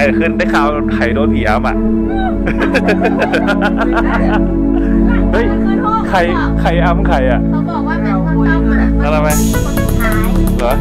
ขึ้นได้ข่าวไข่โดนผีอ้ำอ่ะเฮ้ยใครอ้ำใครอ่ะเขาบอกว่าเป็นคนต้มอ่ะอะไรไหมคนสุดท้ายเหรอ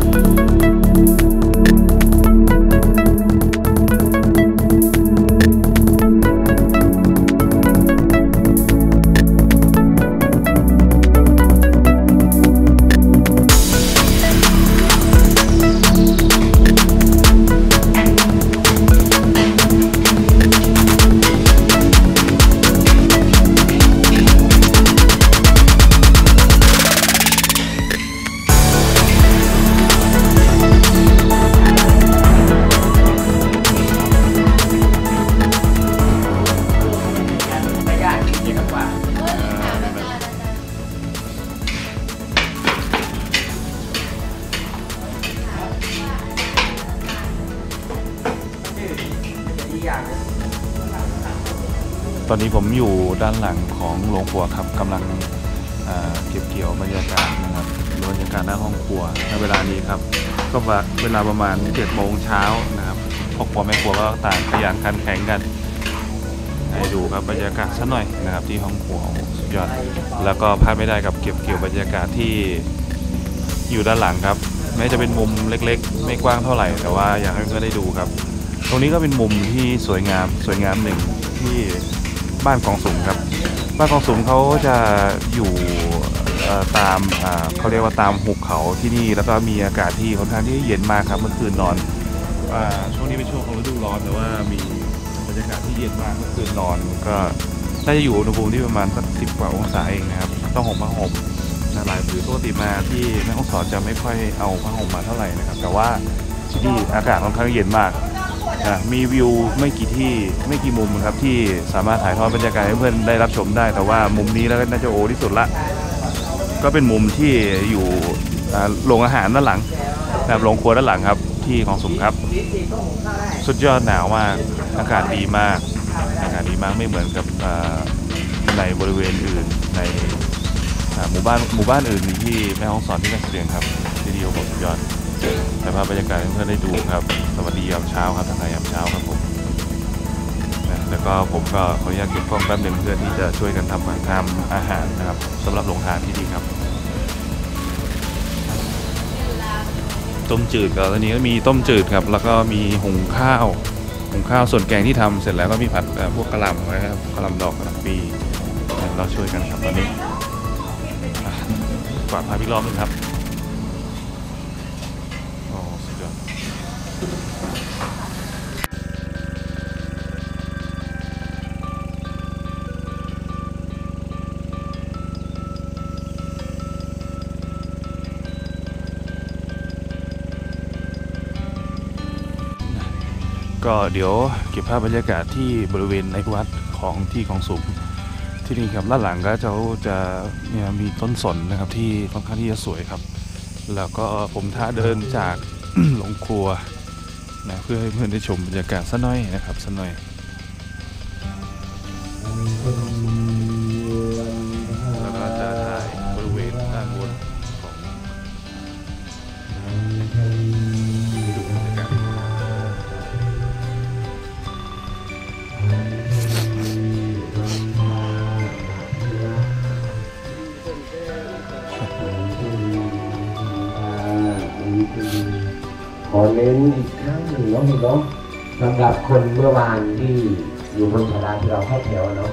ตอนนี้ผมอยู่ด้านหลังของโรงครัวครับกำลังเก็บเกี่ยวบรรยากาศนะครับบรรยากาศหน้าห้องครัวในเวลานี้ครับก็เวลาประมาณ7 โมงเช้านะครับพ่อครัวแม่ครัวก็ต่างขยันขันแข็งกันให้ดูครับบรรยากาศสักหน่อยนะครับที่ห้องครัวสุดยอดแล้วก็พลาดไม่ได้กับเก็บเกี่ยวบรรยากาศที่อยู่ด้านหลังครับแม้จะเป็นมุมเล็กๆไม่กว้างเท่าไหร่แต่ว่าอยากให้เพื่อนได้ดูครับตรงนี้ก็เป็นมุมที่สวยงามหนึ่งที่บ้านกองสุมครับบ้านกองสุมเขาจะอยู่ตามเขาเรียกว่าตามหุบเขาที่นี่แล้วก็มีอากาศที่ค่อนข้างที่เย็นมากครับเมื่อคืนนอนช่วงนี้เป็นช่วงของฤดูร้อนแต่ว่ามีบรรยากาศที่เย็นมากเมื่อคืนนอนก็น่าจะอยู่อุณหภูมิที่ประมาณสัก10 กว่าองศาเองนะครับต้องห่มผ้าห่มหลายผืนปกติมาที่แม่ฮ่องสอนจะไม่ค่อยเอาผ้าห่มมาเท่าไหร่นะครับแต่ว่าที่นี่อากาศค่อนข้างเย็นมากมีวิวไม่กี่มุมครับที่สามารถถ่ายทอดบรรยากาศให้เพื่อนได้รับชมได้แต่ว่ามุมนี้แล้วน่าจะโอที่สุดละก็เป็นมุมที่อยู่โรงอาหารด้านหลังแบบโรงครัวด้านหลังครับที่ของสุมครับสุดยอดหนาวมากอากาศดีมากไม่เหมือนกับในบริเวณอื่นในหมู่บ้านอื่นที่แม่ฮ่องสอนที่แม่เสลียงครับที่ดีโอสุดยอดแต่ภาพบรรยากาศให้เพื่อนได้ดูครับสวัสดียามเช้าครับทักทายยามเช้าครับผมแล้วก็ผมก็ขออนุญาตเก็บกล้องแป๊บนึงเพื่อที่จะช่วยกันทำอาหารนะครับสำหรับโรงทานที่ดีครับต้มจืดก็ตอนนี้ก็มีต้มจืดครับแล้วก็มีหุงข้าวส่วนแกงที่ทำเสร็จแล้วก็มีผัดพวกกะหล่ำนะครับกะหล่ำดอกกะหล่ำปีเราช่วยกันครับตอนนี้กวาดพาพี่รอบนึงครับก็เดี๋ยวเก็บภาพบรรยากาศที่บริเวณในวัดของสุมที่นี่ครับด้านหลังก็จะมีต้นสนนะครับที่ค่อนข้างที่จะสวยครับแล้วก็ผมท้าเดินจาก โรงครัวนะเพื่อให้เพื่อนได้ชมบรรยากาศสักหน่อยนะครับสักหน่อยแล้วก็จะถ่ายบริเวณด้านบนของดูบรรยากาศขอเน้นอีกครั้งหนึ่งเนาะสำหรับคนเมื่อวานที่อยู่บนศาลาที่เราเข้าแถวเนาะ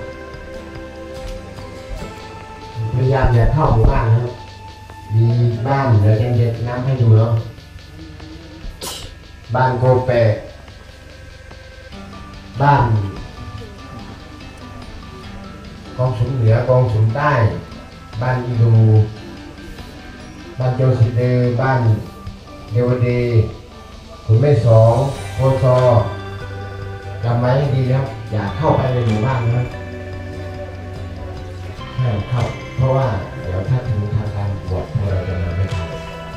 พยายามอย่าเข้าหมู่บ้านนะมีบ้านเดี๋ยวเย็นๆน้ำให้ดูเนาะบ้านโกเปบ้านกองสุมเหนือกองสุมใต้บ้านอีดูบ้านโจสิเดบ้านเดวดีขุนแม่สองโพซอจำไว้ดีแล้วอย่าเข้าไปในหมู่บ้านนะห้ามเข้าเพราะว่าเดี๋ยวถ้าถึงทางการบวชพวกเราจะมาไม่ทัน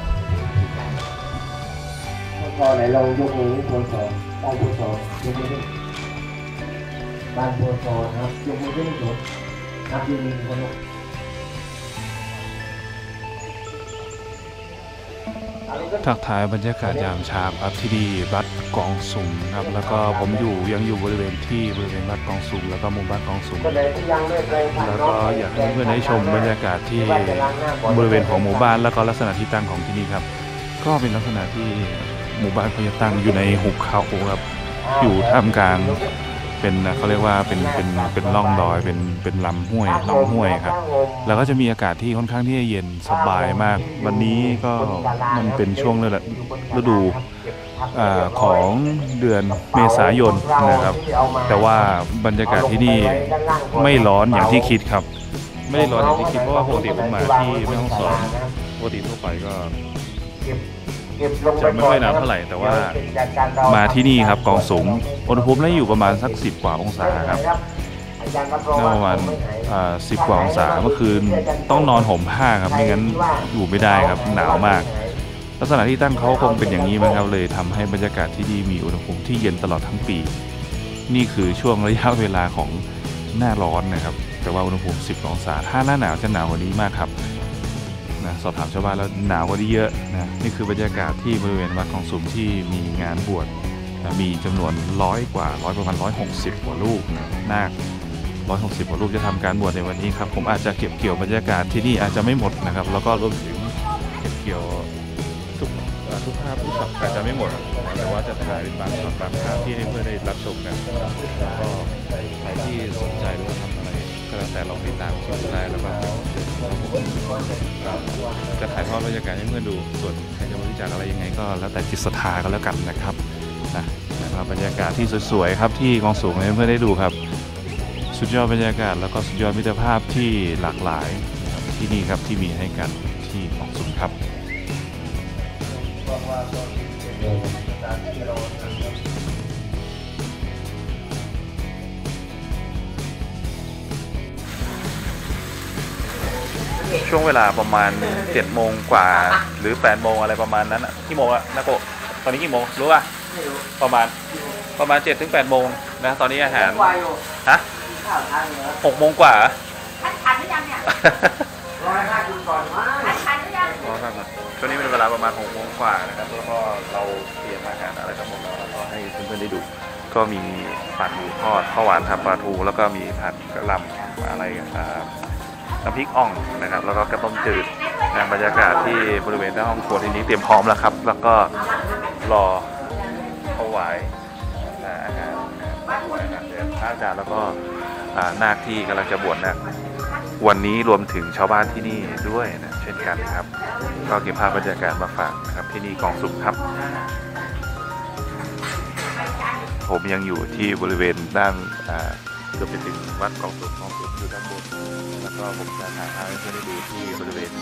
พอไหนลองยกมือโพซอบ้านโพซอยกมือขึ้นบ้านโพซอครับยกมือขึ้นสูงนับยืนคนลุกทักทายบรรยากาศยามเช้าครับที่นี่วัดกองสุมครับแล้วก็ผมยังอยู่บริเวณวัดกองสุมแล้วก็มุมบ้านกองสุมแล้วก็อยากให้เพื่อนได้ชมบรรยากาศที่บริเวณของหมู่บ้านแล้วก็ลักษณะที่ตั้งของที่นี่ครับก็เป็นลักษณะที่หมู่บ้านเขาจะตั้งอยู่ในหุบเขาครับอยู่ท่ามกลางเป็นเขาเรียกว่าเป็นร่องดอยเป็นลำห้วยครับแล้วก็จะมีอากาศที่ค่อนข้างที่จะเย็นสบายมากวันนี้ก็มันเป็นช่วงฤดูของเดือนเมษายนนะครับแต่ว่าบรรยากาศที่นี่ไม่ร้อนอย่างที่คิดครับไม่ได้ร้อนอย่างที่คิดเพราะว่าปกติผมมาที่แม่ฮ่องสอนปกติทั่วไปก็จะไม่ค่อยหนาวเท่าไหร่แต่ว่ามาที่นี่ครับกองสูงอุณหภูมิได้อยู่ประมาณสัก10 กว่าองศาครับประมาณ10 กว่าองศาเมื่อคืนต้องนอนห่มผ้าครับไม่งั้นอยู่ไม่ได้ครับหนาวมากลักษณะที่ตั้งเขาคงเป็นอย่างนี้มั้งครับเลยทำให้บรรยากาศที่ดีมีอุณหภูมิที่เย็นตลอดทั้งปีนี่คือช่วงระยะเวลาของหน้าร้อนนะครับแต่ว่าอุณหภูมิ10 องศาถ้าหน้าหนาวจะหนาวกว่านี้มากครับนะสอบถามชาวบ้านแล้วหนาวกว่านี้เยอะนะนี่คือบรรยากาศที่บริเวณวัดกองสุมที่มีงานบวชมีจำนวนประมาณ160 กว่าลูกนะนาค160 กว่าลูกจะทำการบวชในวันนี้ครับผมอาจจะเก็บเกี่ยวบรรยากาศที่นี่อาจจะไม่หมดนะครับแล้วก็รวมถึงเก็บเกี่ยวทุกภาพทุกช็อตอาจจะไม่หมดแต่ว่าจะถ่ายเป็นบางช็อตบางภาพที่ให้เพื่อนได้รับชมกันก็ใครที่สนใจหรือว่าทำอะไรก็แล้วแต่ลองติดตามชมได้แล้วก็จะถ่ายทอดบรรยากาศให้เพื่อนดูส่วนใครจะบริจาคอะไรยังไงก็แล้วแต่จิตศรัทธาก็แล้วกันนะครับนะครับบรรยากาศที่สวยๆครับที่กองสูงให้เพื่อนได้ดูครับสุดยอดบรรยากาศแล้วก็สุดยอดมิตรภาพที่หลากหลายที่นี่ครับที่มีให้กันที่กองสูงครับช่วงเวลาประมาณ7 โมงกว่าหรือ8 โมงอะไรประมาณนั้นกี่โมงอะนะโกตอนนี้กี่โมงรู้ป่ะประมาณ7 ถึง 8 โมงนะตอนนี้อาหารฮะ6 โมงกว่าทันหรือยังเนี่ย150จุดก่อนว่าทันหรือยังช่วงนี้เป็นเวลาประมาณ6 โมงกว่านะครับแล้วก็เราเตรียมอาหารอะไรทั้งหมดแล้วก็ให้เพื่อนๆได้ดูก็มีผัดหมูทอดข้าวหวานผัดปลาทูแล้วก็มีผัดกะหล่ำอะไรน้ำพริกอ่องนะครับแล้วก็กระต้มจืดนะบรรยากาศที่บริเวณหน้าห้องครัวที่นี้เตรียมพร้อมแล้วครับแล้วก็รอถวายอาหารเดือนพระอาจารย์แล้วก็นาคที่กำลังจะบวชนะวันนี้รวมถึงชาวบ้านที่นี่ด้วยนะเช่นกันครับก็เก็บภาพบรรยากาศมาฝากนะครับที่นี่กองสุมครับผมยังอยู่ที่บริเวณด้านเกือบไปถึงวัดกองสุมอยู่ด้านบนแล้วก็ผมจะถ่ายภาพให้เพื่อนได้ดูที่บริเวณ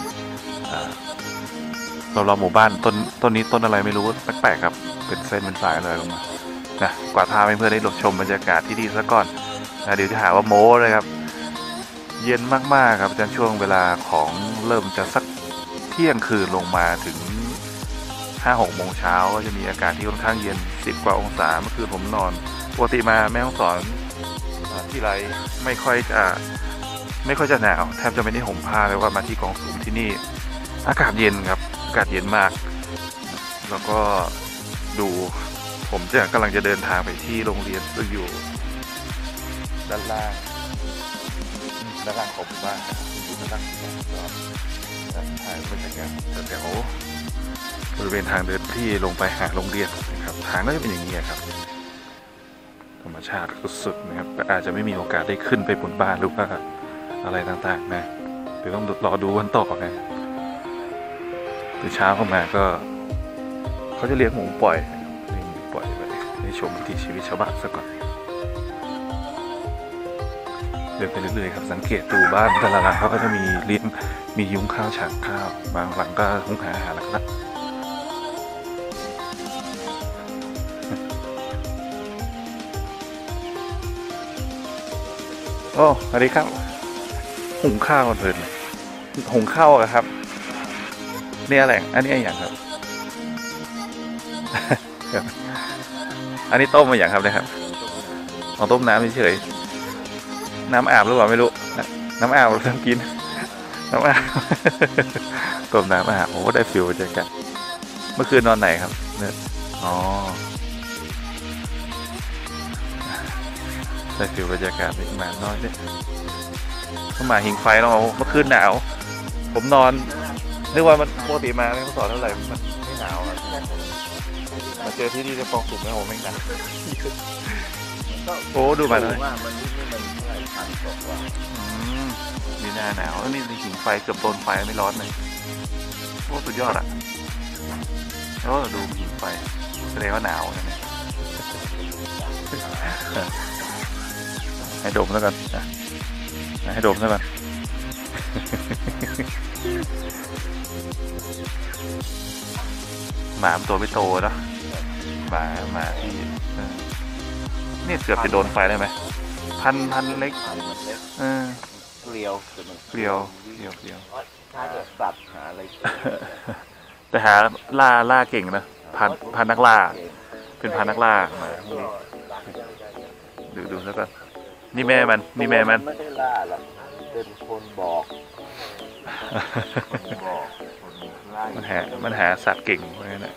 เราหมู่บ้านต้นนี้ต้นอะไรไม่รู้แปลกๆครับเป็นเส้นเป็นสายอะไรลงมานะกว่าดภาพให้เพื่อนได้ชมบรรยากาศที่ดีซะก่อนนะเดี๋ยวจะหาว่าโม้เลยครับเย็นมากๆครับจนช่วงเวลาของเริ่มจะสักเที่ยงคืนลงมาถึง 5-6 โมงเช้าก็จะมีอากาศที่ค่อนข้างเย็น10 กว่าองศาเมื่อคืนผมนอนปกติมาแม่ฮ่องสอนที่ไรไม่ค่อยจะหนาวแทบจะไม่ได้ห่มผ้าเลยว่ามาที่กองสูงที่นี่อากาศเย็นครับอากาศเย็นมากแล้วก็ดูผมกำลังจะเดินทางไปที่โรงเรียนซึ่งอยู่ด้านล่างของหมู่บ้านอยู่ด้านล่างก็ถ่ายบรรยากาศแถวบริเวณทางเดินที่ลงไปหาโรงเรียนนะครับทางก็จะเป็นอย่างนี้ครับธรรมชาติสุดๆนะครับแต่อาจจะไม่มีโอกาสได้ขึ้นไปบนบ้านหรือว่าอะไรต่างๆนะเดี๋ยวต้องรอดูวันต่อนะตื่นเช้าเข้ามาก็เขาจะเลี้ยงหมูปล่อยไปให้ชมวิถีชีวิตชาวบ้านซะก่อนเดินไปเรื่อยๆครับสังเกตดูบ้านแต่ละหลังเขาก็จะมีเลี้ยงมียุ้งข้าวฉางข้าวบางหลังก็หุงหาอาหารแล้วครับโอ้สวัสดีครับหุงข้าวเพลินหุงข้าวอะครับนี่อะไรอันนี้อย่างครับ อันนี้ต้มมาอย่างครับนะครับเอาต้มน้ำเฉยน้ำอาบหรือเปล่าไม่รู้น้ำอาบเราต้องกินน้ำอาบต้มน้ำอาบโอ้ได้ฟิลบรรยากาศมื่อคืนนอนไหนครับเนี่ยอ๋อได้ฟิลบรรยากาศหมาน้อยเนี่ยเข้ามาหิงไฟแล้วเมื่อคืนหนาวผมนอนนึกว่ามันปกติมาไม่ต้องสอนเท่าไหร่มันไม่หนาวอะมาเจอที่นี่จะฟองสุ่มแล้วผมไม่หนาวโอ้ดูมาเลยมันนี่มันเท่าไหร่พันกว่ามีหน้าหนาวนี่หิงไฟเกือบโดนไฟไม่ร้อนเลยโอ้สุดยอดอ่ะโอ้ดูหิงไฟแสดงว่าหนาวนะเนี่ยให้ดมแล้วกันให้ดมแล้วกันหมาตัวไม่โตเนาะหมาที่นี่เกือบจะโดนไฟได้ไหมพันเล็กเกลียวเกลียวถ้าจะสัตว์หาอะไรแต่หาล่าเก่งนะพันนักล่าเป็นพันนักล่ามาดูแล้วก็นี่แม่มันไม่ได้ล่าหรอกเป็นคนบอกมันหาสัตว์เก่งเพราะงั้นแหละ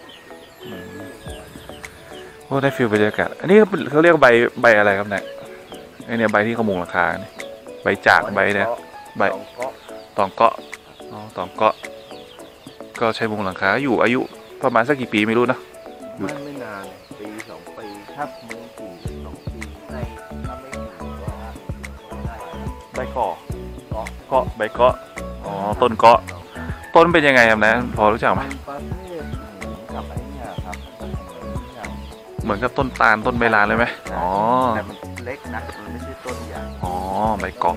โอ้ได้ฟิลบรรยากาศอันนี้เขาเรียกใบอะไรครับเนี่ยไอเนี่ยใบที่เขามุงราคาเนี่ยใบจากใบเนี่ยใบตองเกาะตองเกาะก็ใช้มุงหลังคาอยู่อายุประมาณสักกี่ปีไม่รู้นะไม่นานปี2 ปีถ้ามุง4 2 ปีในถ้าไม่ถึงก็ใบเกาะใบเกาะอ๋อต้นเกาะต้นเป็นยังไงครับนะพอรู้จักไหมประเภทกับไอ้เนี่ยครับเหมือนกับต้นตาลต้นใบลานเลยไหมอ๋อแต่มันเล็กนะมันไม่ใช่ต้นใหญ่อ๋อใบเกาะ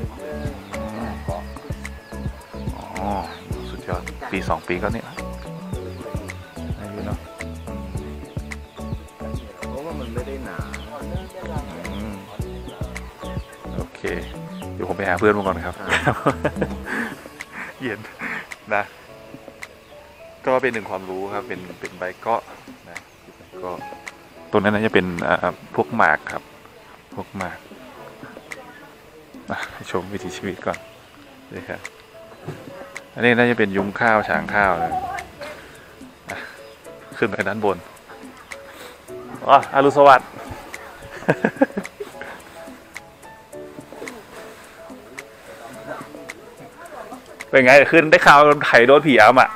อ๋อสุดยอดปี2 ปีก็เนี่ยไม่รู้เนาะเพราะว่ามันไม่ได้หนาโอเคเดี๋ยวผมไปหาเพื่อนมาก่อนครับเย็นนะก็เป็นหนึ่งความรู้ครับเป็นใบเกาะนะก็ตรงนั้นน่าจะเป็นพวกหมากครับพวกหมากชมวิถีชีวิตก่อนเลยครับอันนี้น่าจะเป็นยุ้งข้าวฉางข้าวนะขึ้นไปด้านบนอรุณสวัสดิ์เป็นไงขึ้นได้ข่าวไข่โดนผีอ้ำอ่ะ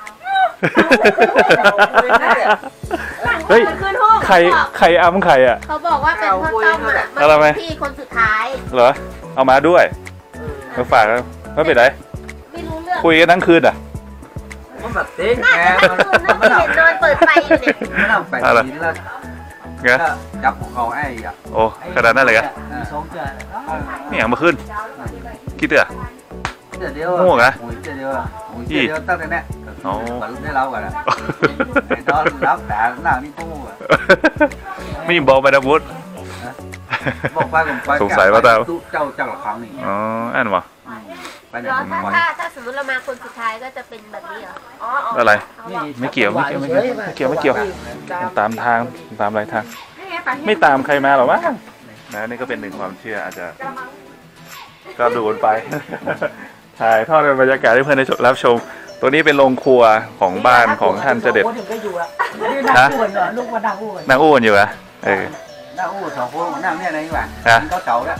เฮ้ยไข่อ้ำไข่อ่ะเขาบอกว่าเป็นพ่อต้อมอ่ะมันพี่คนสุดท้ายเหรอเอามาด้วยมาฝากไม่เป็นไรไม่รู้เรื่องคุยกันทั้งคืนอ่ะมันแบบเต้นแกมันเห็นนอนเปิดไฟอยู่เนี่ยมันเอาไปกินแล้วจับของเขาไอ้อ่ะโอ้ขนาดนั้นเลยอ่ะนี่อย่างมาขึ้นคิดเถอะโง่อะที่ตั้งแต่เนี้ยมันได้เล่ากันนะตอนรับแต่หน้านี่โง่อะไม่บอกไปนะพุทธบอกไปผมไปสงสัยว่าเจ้าจังหลักครั้งนี้อ๋ออันวะถ้าสมมติเรามาคนสุดท้ายก็จะเป็นแบบนี้เหรออะไรไม่เกี่ยวตามทางตามอะไรทางไม่ตามใครมาหรอวะนะนี่ก็เป็นหนึ่งความเชื่ออาจจะก็ดูไปถ่ายทอดบรรยากาศให้เพื่อนได้รับชมตัวนี้เป็นโรงครัวของบ้านของท่านเจเด็ดนะลูกมานั่งอ้วนนั่งอ้วนอยู่อะนั่งอ้วน2 คนนั่งเนี่ยไหนวะก็เก่าแล้ว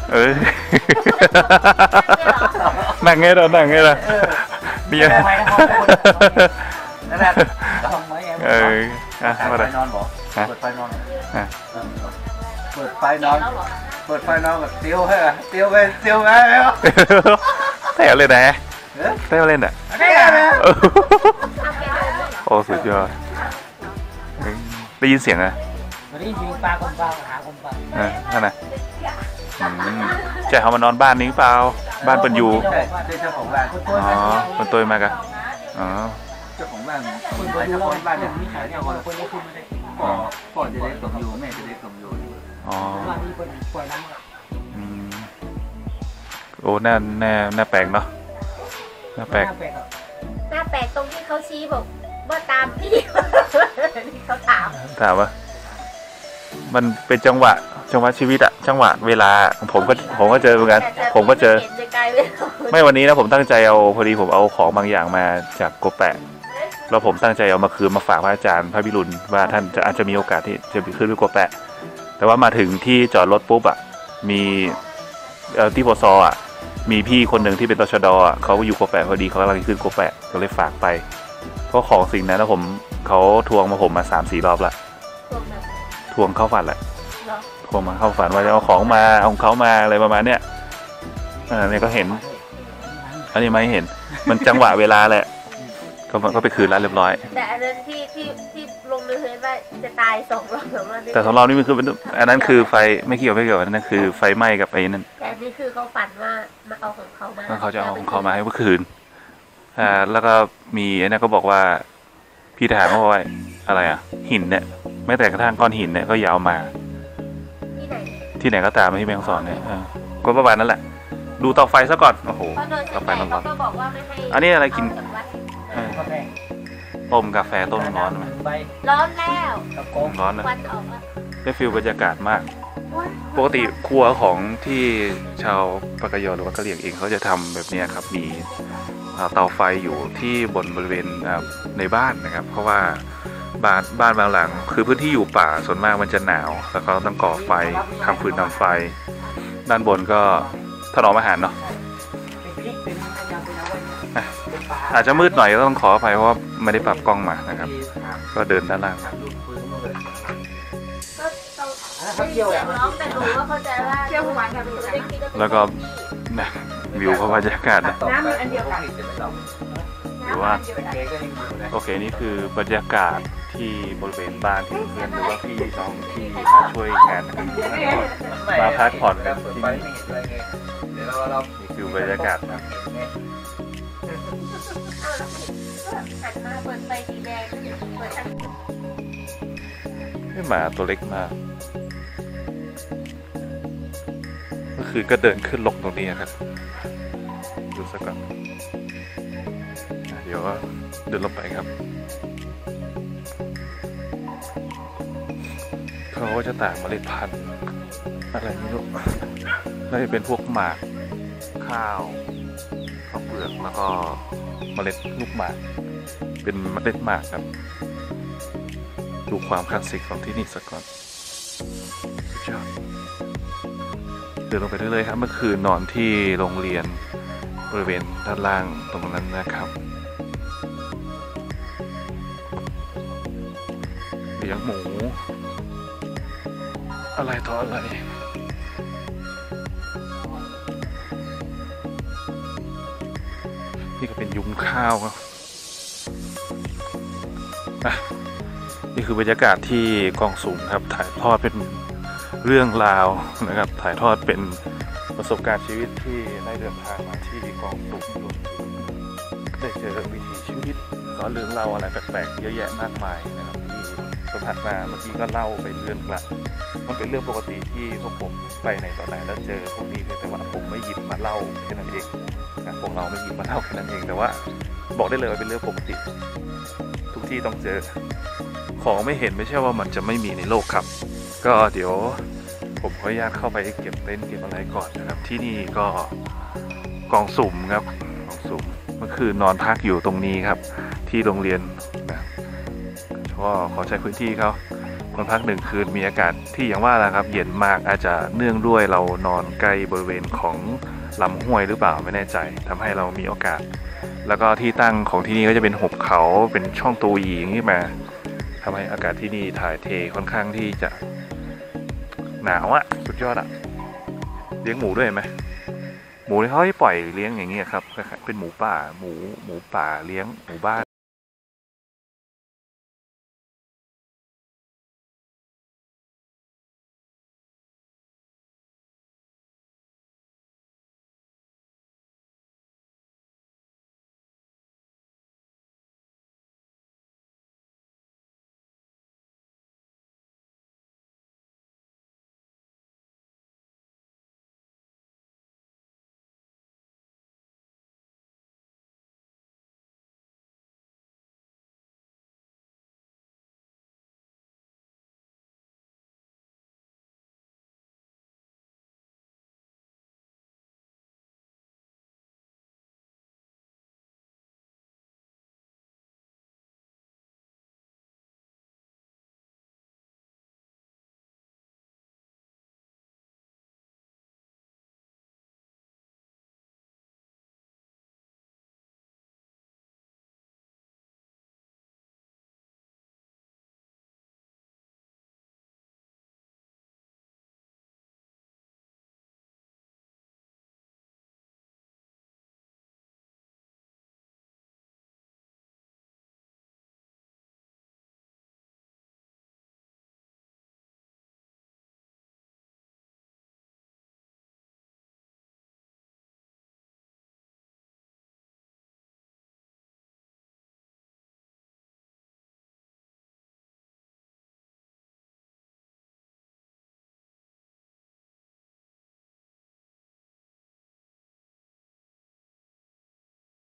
นั่งไงเรานั่งไงล่ะเนี่ยนั่นแหละมาเลยนอนบอกเปิดไฟนอนเปิดไฟนอนแบบเตี้ยวให้เตี้ยวไงแต่เล่นนะแต่เล่นอ่ะโอ้สุดยอดได้ยินเสียงอะได้ยินเสียงปลาคนปลาหาคนปลานั่นน่ะจะเขามานอนบ้านนี้เปล่าบ้านเป็นอยู่เจ้าของบ้านอ๋อคนตัวมากันอ๋อเจ้าของบ้านเนี่ยมีขายเจ้าคนนี้คุณไม่ได้พ่อจะได้สมอยู่แม่จะได้สมอยู่อ๋อโอ้หน้าแปลกเนาะหน้าแปลกตรงที่เขาชี้บอกว่าตามพี่ที่เขาถามว่ามันเป็นจังหวะชีวิตอะจังหวะเวลาผมก็เจอเหมือนกันผมก็เจอไม่วันนี้นะผมตั้งใจเอาพอดีผมเอาของบางอย่างมาจากโกแปะแล้วผมตั้งใจเอามาคืนมาฝากพระอาจารย์พระพิรุณว่าท่านจะอาจจะมีโอกาสที่จะไปขึ้นไปกัวแปะแต่ว่ามาถึงที่จอดรถปุ๊บอ่ะมีที่ปซอ่ะมีพี่คนหนึ่งที่เป็นตชดอ่ะเขาอยู่กัวแปะพอดีเขากำลังขึ้นกัวแปะก็เลยฝากไปเพราะของสิ่งนั้นแล้วเขาทวงมาผมมา3-4 รอบละทวงเข้าฝันแหละทวงมาเข้าฝันว่าจะเอาของมาเอาของเขามาอะไรประมาณเนี้ยเนี่ยก็เห็นอันนี้ไม่เห็นมันจังหวะเวลาแหละก็ไปคืนร้านเรียบร้อยแต่อันนั้นที่ลงมือเห็นว่าจะตาย2 รอบแล้วแต่ของเรานี่มันคืออันนั้นคือไฟไม่เกี่ยวอันนั้นคือไฟไหม้กับไอ้นั่นแต่นี่คือเขาฝันว่ามาเอาของเขามาเขาจะเอาของเขามาให้เมื่อคืนแล้วก็มีไอ้นั่นก็บอกว่าพี่ทหารเขาบอกว่าอะไรอ่ะหินเนี่ยแม้แต่กระทั่งก้อนหินเนี่ยก็อย่าเอามาที่ไหนก็ตามที่แม่ฮ่องสอนเนี่ยก็ประมาณนั้นแหละดูเตาไฟซะก่อนโอ้โหเตาไฟร้อนๆอันนี้อะไรกินต้มกาแฟต้มร้อนไหมร้อนแล้วร้อนนะควันออกแล้วได้ฟีลบรรยากาศมากปกติครัวของที่ชาวปากกยอหรือว่ากะเหรี่ยงเองเขาจะทำแบบนี้ครับมีเตาไฟอยู่ที่บริเวณในบ้านนะครับเพราะว่าบ้านบางหลังคือพื้นที่อยู่ป่าส่วนมากมันจะหนาวแล้วก็ต้องก่อไฟทำฟืนทำไฟด้านบนก็ถนอมอาหารเนาะอาจจะมืดหน่อยก็ต้องขออภัยเพราะว่าไม่ได้ปรับกล้องมานะครับก็เดินด้านล่างแล้วก็นะวิวบรรยากาศนะหรือว่าโอเคนี่คือบรรยากาศที่บริเวณบ้านที่เพื่อนหรือว่าพี่น้องที่มาช่วยงานมาพักผ่อนกันที่นี่นี่คือบรรยากาศนะหมาตัวเล็กมากเมื่อคืนก็เดินขึ้นลงตรงนี้ครับดูสักก่อนเดี๋ยวเดินลงไปครับเขาก็จะตากเมล็ดพันธุ์อะไรไม่รู้น่าจะเป็นพวกหมากข้าวเปลือกแล้วก็เมล็ดลูกหมากเป็นเมล็ดหมากครับดูความคลาสสิกของที่นี่สักก่อนสุดยอดเดินลงไปเรื่อยๆครับเมื่อคืนนอนที่โรงเรียนบริเวณด้านล่างตรงนั้นนะครับเลี้ยงหมูอะไรต่ออะไรนี่ก็เป็นยุ้งข้าวครับนี่คือบรรยากาศที่กองสุมครับถ่ายทอดเป็นเรื่องราวนะครับถ่ายทอดเป็นประสบการณ์ชีวิตที่ได้เดินทางมาที่กองสุมได้เจอวิถีชีวิตก็เรื่องเล่าอะไรแปลกๆเยอะแยะมากมายนะครับที่สัมผัสมาเมื่อกี้ก็เล่าไปเรื่องละมันเป็นเรื่องปกติที่พวกผมไปไหนต่อไหนแล้วเจอพวกนี้แต่ว่าผมไม่หยิบมาเล่าแค่นั้นเองพวกเราไม่หยิบมาเล่าแค่นั้นเองแต่ว่าบอกได้เลยว่าเป็นเรื่องปกติทุกที่ต้องเจอของไม่เห็นไม่ใช่ว่ามันจะไม่มีในโลกครับก็เดี๋ยวผมขออนุญาตเข้าไปเก็บเต็นท์เก็บอะไรก่อนนะครับที่นี่ก็กองสุ่มครับกองสุ่มเมื่อคืนนอนพักอยู่ตรงนี้ครับที่โรงเรียนนะก็ขอใช้พื้นที่เขานอนพัก1 คืนมีอากาศที่อย่างว่าแหละครับเย็นมากอาจจะเนื่องด้วยเรานอนใกล้บริเวณของลำห้วยหรือเปล่าไม่แน่ใจทำให้เรามีโอกาสแล้วก็ที่ตั้งของที่นี่ก็จะเป็นหุบเขาเป็นช่องตูยีอย่างนี้มาทำให้อากาศที่นี่ถ่ายเทค่อนข้างที่จะหนาวอ่ะสุดยอดอ่ะเลี้ยงหมูด้วยไหมหมูที่เขาให้ปล่อยเลี้ยงอย่างเงี้ยครับเป็นหมูป่าหมูป่าเลี้ยงหมู่บ้าน